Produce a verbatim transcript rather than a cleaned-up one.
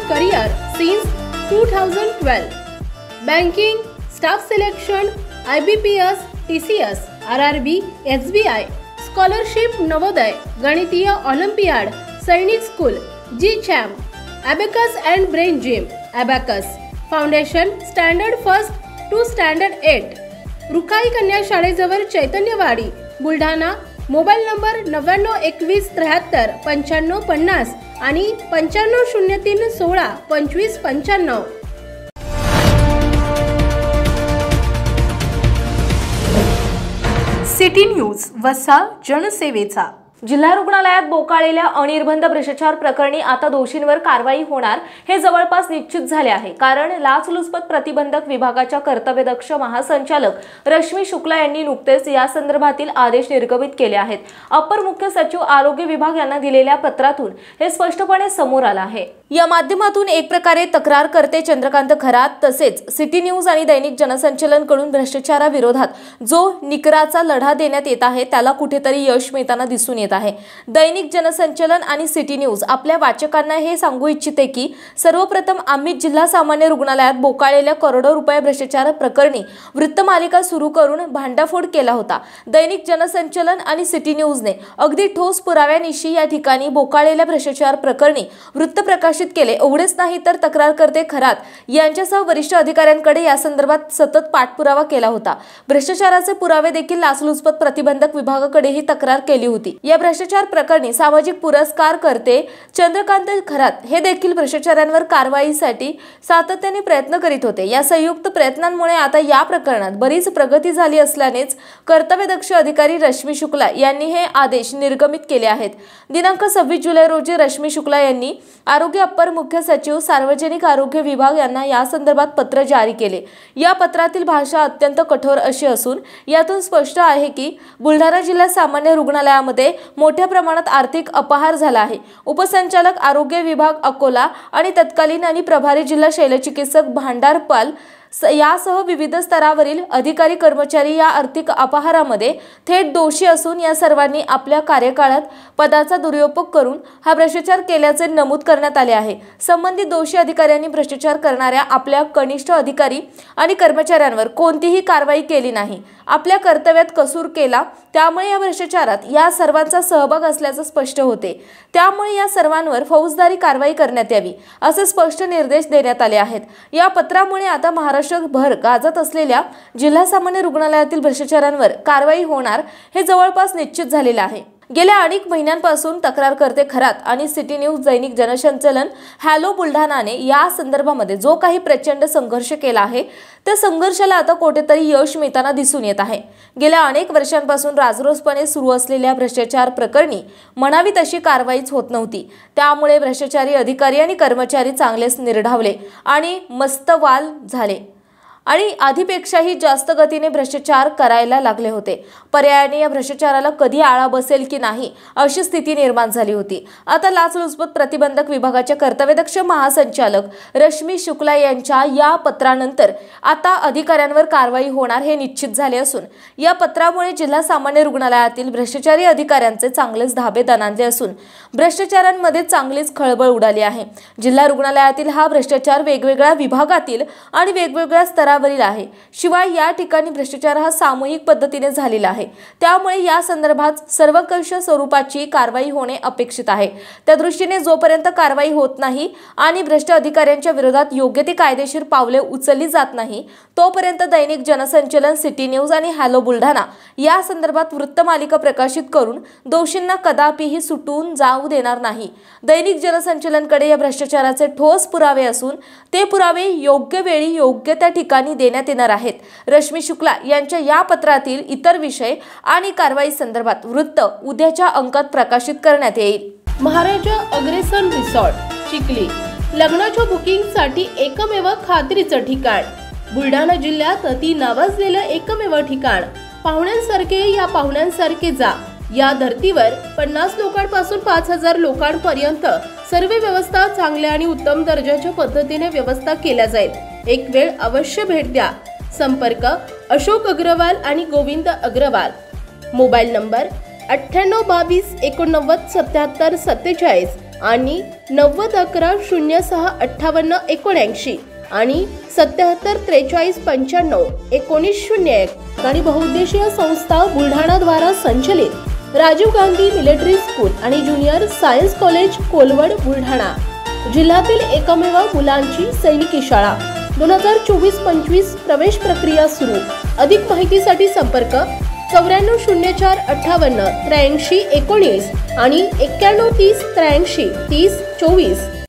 career since two thousand twelve. Banking, staff selection, I B P S, T C S, R R B, S B I, scholarship Navodaya, गणितीय olympiad, Sainik school, G Champ, Abacus and Brain Gym, Abacus, Foundation, Standard First to Standard eight. रुखाई कन्या शाळेजवळ Chaitanyawadi, Buldhana. Mobile number नव्याण्णव एकवीस त्र्याहत्तर पंच्याण्णव पन्नास आणि पंच्याण्णव शून्य तीन सोळा पंचवीस पंच्याण्णव. सिटी न्यूज, वसा जनसेवेचा. जिल्हा रुग्णालयात बोकाळलेल्या अनिर्बंध भ्रष्टाचार प्रकरणी आता दोषींवर कारवाई होणार हे जवळपास निश्चित झाले आहे. कारण लाचलुचपत प्रतिबंधक विभागाच्या कर्तव्यदक्ष महासंचालक रश्मी शुक्ला यांनी नुकतेच या संदर्भातील आदेश निर्गमित केले आहेत. अपर मुख्य सचिव आरोग्य विभाग यांना दिलेल्या पत्रातून हे स्पष्टपणे समोर आलं आहे. या माध्यमातून एक प्रकारे तक्रारकर्ते चंद्रकांत खरात तसेच सिटी न्यूज आणि दैनिक जनसंचलन कडून भ्रष्टाचाराविरोधात जो निकराचा लढा देण्यात येत आहे त्याला कुठेतरी यश मिळताना दिसून येत आहे. दैनिक जनसंचलन आणि सिटी न्यूज आपल्या वाचकांना हे सांगू इच्छिते की सर्वप्रथम आम्ही जिल्हा सामान्य रुग्णालयात बोकाळलेल्या करोडो रुपये भ्रष्टाचार प्रकरणी वृत्तमालिका सुरू करून भांडाफोड केला होता. दैनिक जनसंचलन आणि सिटी न्यूजने अगदी ठोस पुराव्यानिशी या ठिकाणी बोकाळलेल्या भ्रष्टाचार प्रकरणी वृत्त प्रकाशित केले. एवढेच नाही तर तक्रारकर्ते खरात यांच्यासह वरिष्ठ अधिकाऱ्यांकडे या संदर्भात सतत पाठपुरावा केला होता. भ्रष्टाचाराचे पुरावे देखील लाचलुचपत प्रतिबंधक विभागाकडेही तक्रार केली होती. या भ्रष्टाचार प्रकरणी सामाजिक पुरस्कार करते चंद्रकांत खरात हे देखील भ्रष्टाचारांवर कारवाईसाठी सातत्याने प्रयत्न करीत होते. या संयुक्त प्रयत्नांमुळे आता या प्रकरणात बरीच प्रगती झाली असल्यानेच कर्तव्यदक्ष अधिकारी रश्मी शुक्ला यांनी हे आदेश निर्गमित केले आहेत. दिनांक सव्वीस जुलै रोजी रश्मी शुक्ला यांनी आरोग्य अपर मुख्य सचिव सार्वजनिक आरोग्य विभाग यांना या संदर्भात पत्र जारी केले. या पत्रातील भाषा अत्यंत कठोर अशी असून यातून स्पष्ट आहे की बुलढाणा जिल्हा सामान्य रुग्णालयामध्ये मोठ्या प्रमाणात आर्थिक अपहार झाला आहे. उपसंचालक आरोग्य विभाग अकोला आणि तत्कालीन आणि प्रभारी जिल्हा शल्यचिकित्सक भांडारपाल यासह विविध स्तरावरील अधिकारी कर्मचारी या आर्थिक अपहारामध्ये थेट दोषी असून या सर्वांनी आपल्या कार्यकाळात पदाचा दुरुपयोग करून हा भ्रष्टाचार केल्याचे नमूद करण्यात आले आहे. संबंधित दोषी अधिकाऱ्यांनी भ्रष्टाचार करणाऱ्या आपल्या कनिष्ठ अधिकारी आणि कर्मचाऱ्यांवर कोणतीही कारवाई केली नाही. आपल्या कर्तव्यात कसूर केला त्यामुळे या भ्रष्टाचारात या सर्वांचा सहभाग असल्याचे स्पष्ट होते. त्यामुळे या सर्वांवर फौजदारी कारवाई करण्यात यावी असे स्पष्ट निर्देश देण्यात आले आहेत. या पत्रामुळे आता महाराष्ट्रभर गाजत असलेल्या जिल्हा सामान्य रुग्णालयातील भ्रष्टाचारांवर कारवाई होणार हे जवळपास निश्चित झालेले आहे. गेल्या अनेक महिन्यांपासून तक्रारकर्ते खरात आणि सिटी न्यूज, दैनिक जनसंचलन, हॅलो बुलढाणाने या संदर्भामध्ये जो काही प्रचंड संघर्ष केला आहे त्या संघर्षाला आता कुठेतरी यश मिळताना दिसून येत आहे. गेल्या अनेक वर्षांपासून राजरोसपणे सुरू असलेल्या भ्रष्टाचार प्रकरणी म्हणावी तशी कारवाईच होत नव्हती. त्यामुळे भ्रष्टाचारी अधिकारी आणि कर्मचारी चांगलेच निर्ढावले आणि मस्तवाल झाले आणि आधीपेक्षाही जास्त गतीने भ्रष्टाचार करायला लागले होते. पर्यायाने या भ्रष्टाचाराला कधी आळा बसेल की नाही अशी स्थिती निर्माण झाली होती. आता लाचलुचपत प्रतिबंधक विभागाच्या कर्तव्यदक्ष महासंचालक रश्मी शुक्ला यांच्या या पत्रानंतर आता अधिकाऱ्यांवर कारवाई होणार हे निश्चित झाले असून या पत्रामुळे जिल्हा सामान्य रुग्णालयातील भ्रष्टाचारी अधिकाऱ्यांचे चांगलेच धाबे दणाणले असून भ्रष्टाचारांमध्ये चांगलीच खळबळ उडाली आहे. जिल्हा रुग्णालयातील हा भ्रष्टाचार वेगवेगळ्या विभागातील आणि वेगवेगळ्या स्तरावर आहे. शिवाय या ठिकाणी भ्रष्टाचार हा सामूहिक पद्धतीने झालेला आहे. त्यामुळे या संदर्भात सर्वकष स्वरूपाची कारवाई होणे अपेक्षित आहे. त्या दृष्टीने जोपर्यंत कारवाई होत नाही आणि भ्रष्ट अधिकाऱ्यांच्या विरोधात योग्य ती कायदेशीर पावले उचलली जात नाही तोपर्यंत दैनिक जनसंचलन, सिटी न्यूज आणि हॅलो बुलढाणा या संदर्भात वृत्तमालिका प्रकाशित करून दोषींना कदापिही सुटून जाऊ देणार नाही. दैनिक जनसंचलनकडे या भ्रष्टाचाराचे ठोस पुरावे असून ते पुरावे योग्य वेळी योग्य त्या ठिकाणी देण्यात येणार आहेत. रश्मी शुक्ला यांच्या या पत्रातील इतर विषय आणि कारवाई संदर्भात वृत्त उद्याच्या अंकात प्रकाशित करण्यात येईल. महाराजा अग्रेसन रिसॉर्ट चिखली लग्नाच्या बुकिंगसाठी एकमेव खात्रीचं ठिकाण. बुलढाणा जिल्ह्यात अति नावाजलेलं एकमेव ठिकाण. पाहुण्यांसारखे या पाहुण्यांसारखे जा. या धर्तीवर पन्नास लोकांपासून पाच हजार लोकांपर्यंत सर्व व्यवस्था चांगल्या आणि उत्तम दर्जाच्या पद्धतीने व्यवस्था केल्या जाईल. एक वेळ अवश्य भेट द्या. संपर्क अशोक अग्रवाल आणि गोविंद अग्रवाल. मोबाईल नंबर अठ्ठ्याण्णव बावीस एकोणनव्वद सत्याहत्तर सत्तेचाळीस आणि नव्वद अकरा शून्य सहा अठ्ठावन्न एकोणऐंशी आणि सत्याहत्तर त्रेचाळीस पंच्याण्णव एकोणीस शून्य एक आणि बहुउद्देशीय संस्था बुलढाणा द्वारा संचलित राजीव गांधी मिलिटरी स्कूल आणि junior science college Kolwad Buldhana जिल्ह्यातील एकमेव मुलांची सैनिकी शाळा दोन हजार चोवीस पंचवीस प्रवेश प्रक्रिया सुरू। अधिक माहितीसाठी संपर्क चौऱ्याण्णव शून्य चार अठ्ठावन्न त्र्याऐंशी एकोणीस आणि एक्क्याण्णव तीस त्र्याऐंशी तीस चोवीस।